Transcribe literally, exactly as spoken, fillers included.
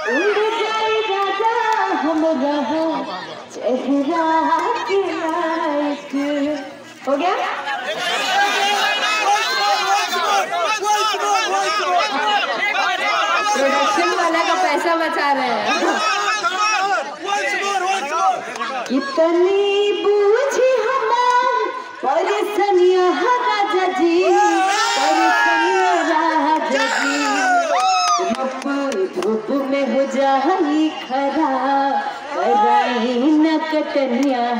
उड़ जाए राजा हमरा चेहरा के लायक। हो गया? प्रोडक्शन वाला का पैसा बचा रहे हैं। कितनी बूझी हमार परेशानियां राजा जी, परेशानियां राजा जी। धूप में हो जाई खरा, कराई न कटनिया